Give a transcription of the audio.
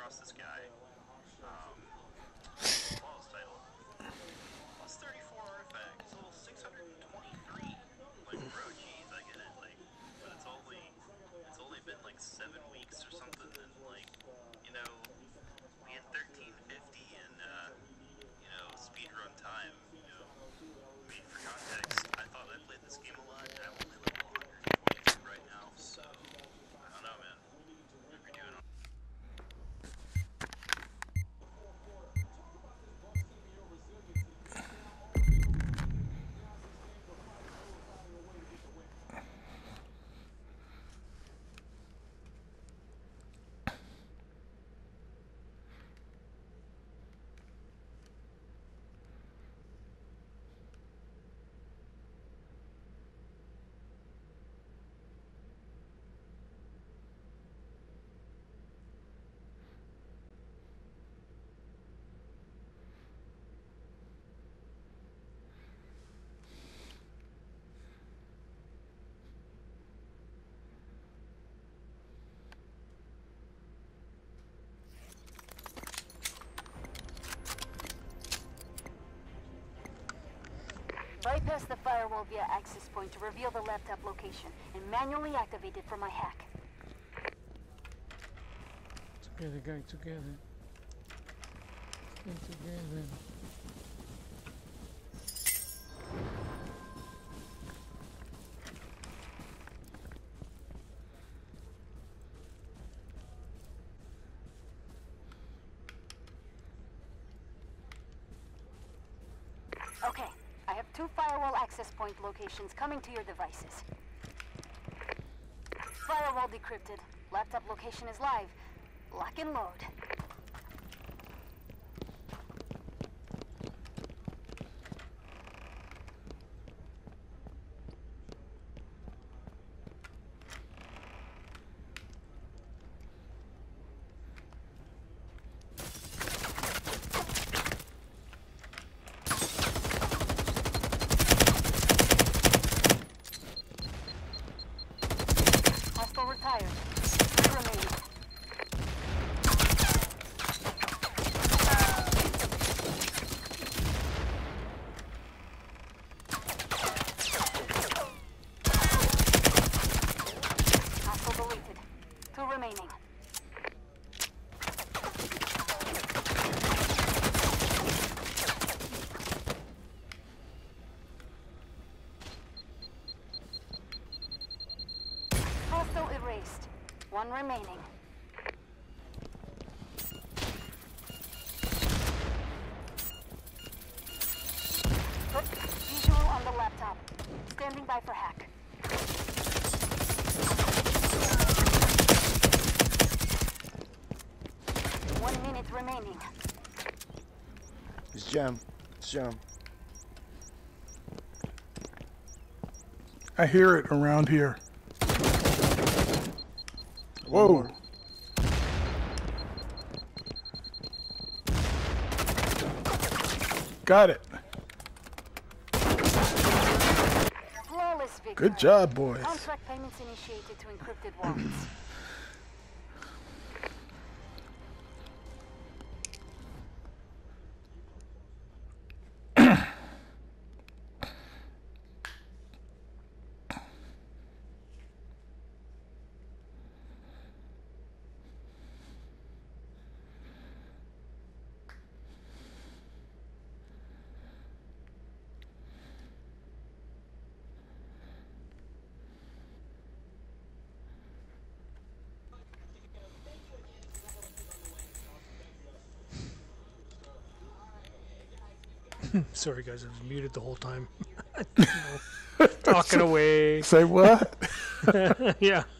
across this guy. Flawless title. Plus 34 artifacts. Level 623. Like, bro, geez, I get it. Like, but it's only been like 7 weeks or something, and like, you know, we had 1350 in speedrun time. I mean, for context, I thought I played this game a lot, and I'm only level 122 right now, so I don't know, man. Hope you're doing all Bypass the firewall via access point to reveal the laptop location and manually activate it for my hack. Together, gang, together. Gang together. Okay, I have 2 firewall access point locations coming to your devices. Firewall decrypted. Laptop location is live. Lock and load. Hostile retired. 3 remaining. Hostile deleted. 2 remaining. Hostile erased. 1 remaining. Visual on the laptop. Standing by for hack. One minute remaining. It's Jam. It's Jam. I hear it around here. One Whoa. more. Got it. Flawless victory. Good job, boys. Contract payments initiated to encrypted wallets. Sorry, guys, I was muted the whole time. Talking away. Say what? Yeah.